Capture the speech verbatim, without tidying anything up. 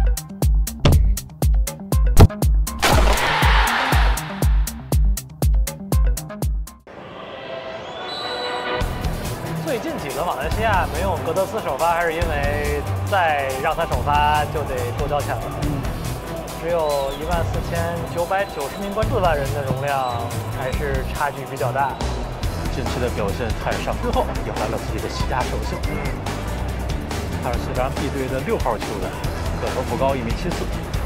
最近几轮马来西亚没用格德斯首发，还是因为再让他首发就得多交钱了。嗯，只有一万四千九百九十名关注，四万人的容量，还是差距比较大。 近期的表现太上之后，迎来了自己的西甲首秀。他是西班牙 B 队的六号球员，个头不高，一米七四。